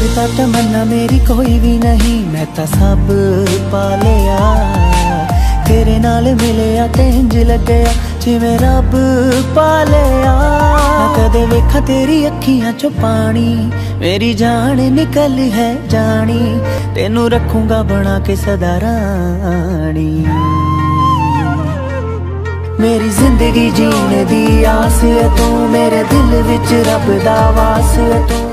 लगता तमन्ना मेरी कोई भी नहीं, मैं तो सब पा लिया। तेरे नाल मिलिया ते इंज लग्या जिवें रब पा लिया। मैं कदे वेखा तेरी अखियां चो पानी, मेरी जान निकल है जानी, तेनू रखूंगा बना के सदा रानी। मेरी जिंदगी जीने दी आस है तू, मेरे दिल विच रब दा वास है तू।